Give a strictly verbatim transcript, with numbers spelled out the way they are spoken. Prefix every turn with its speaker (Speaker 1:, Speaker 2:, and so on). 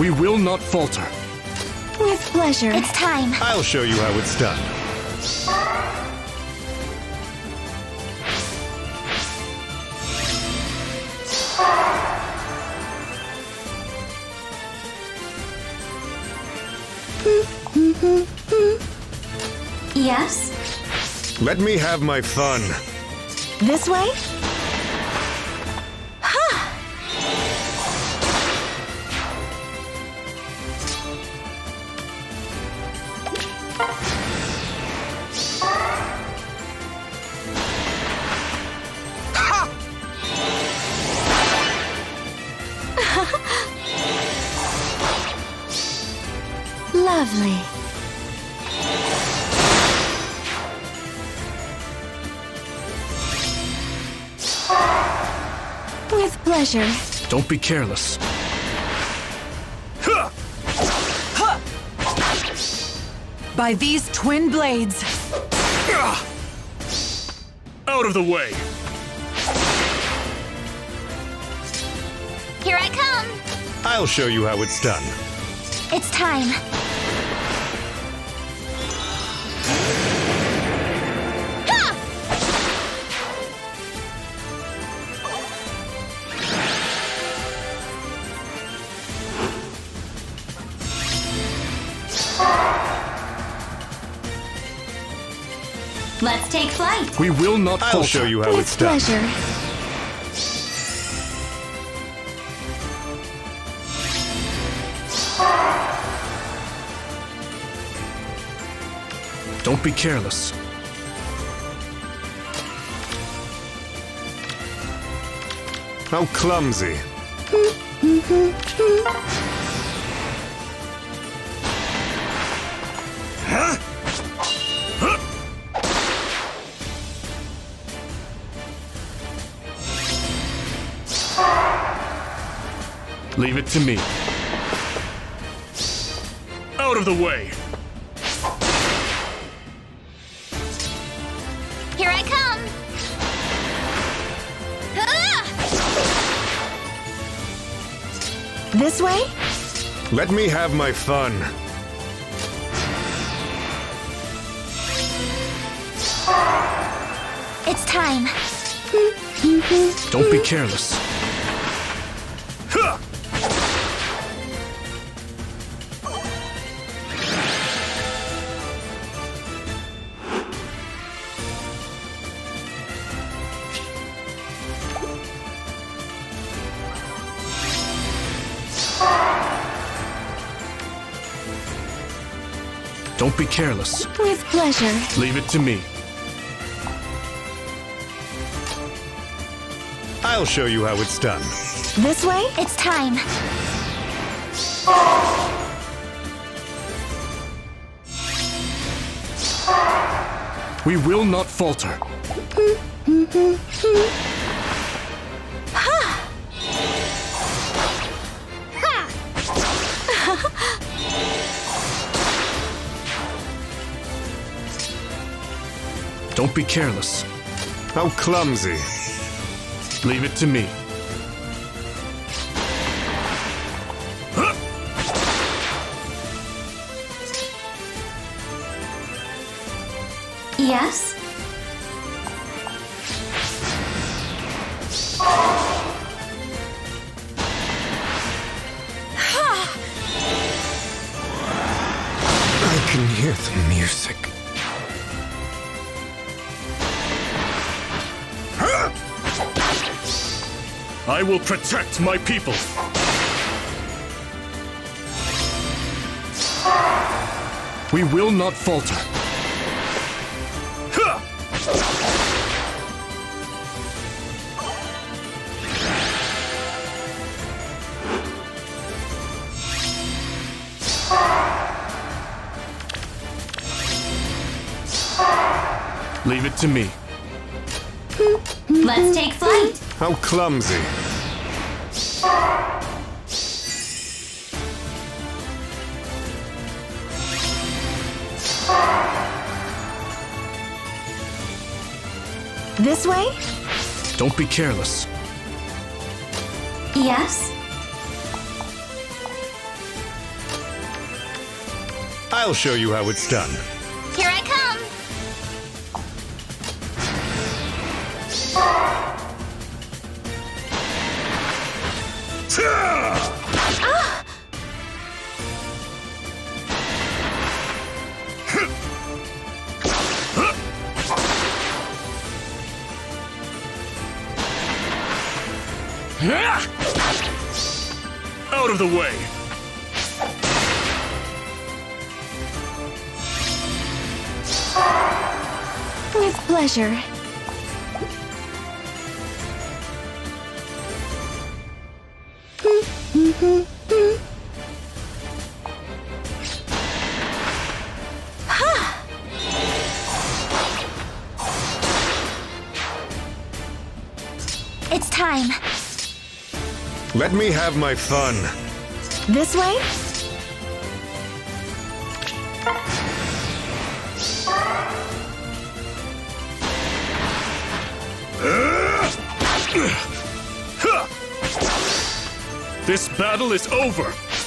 Speaker 1: We will not falter.
Speaker 2: With pleasure.
Speaker 3: It's time.
Speaker 4: I'll show you how it's done.
Speaker 3: Yes?
Speaker 4: Let me have my fun.
Speaker 2: This way? Lovely. With pleasure.
Speaker 1: Don't be careless.
Speaker 5: By these twin blades.
Speaker 1: Out of the way.
Speaker 3: Here I come.
Speaker 4: I'll show you how it's done.
Speaker 3: It's time. Let's take flight.
Speaker 1: We will not
Speaker 4: I'll
Speaker 1: falter.
Speaker 4: show you how
Speaker 2: With
Speaker 4: it's done.
Speaker 2: pleasure.
Speaker 1: Don't be careless.
Speaker 4: How clumsy.
Speaker 1: Leave it to me. Out of the way.
Speaker 3: Here I come. Ah!
Speaker 2: This way?
Speaker 4: Let me have my fun.
Speaker 3: It's time.
Speaker 1: Don't be careless. Don't be careless.
Speaker 2: With pleasure.
Speaker 1: Leave it to me.
Speaker 4: I'll show you how it's done.
Speaker 2: This way?
Speaker 3: It's time.
Speaker 1: We will not falter. Don't be careless.
Speaker 4: How clumsy.
Speaker 1: Leave it to me.
Speaker 3: Yes?
Speaker 4: I can hear the music.
Speaker 1: I will protect my people. We will not falter. Leave it to me.
Speaker 3: Let's take flight.
Speaker 4: How clumsy.
Speaker 2: This way?
Speaker 1: Don't be careless.
Speaker 3: Yes?
Speaker 6: I'll show you how it's done.
Speaker 3: Here I come.
Speaker 1: Out of the way!
Speaker 2: With pleasure.
Speaker 3: It's time.
Speaker 6: Let me have my fun.
Speaker 2: This way?
Speaker 1: This battle is over!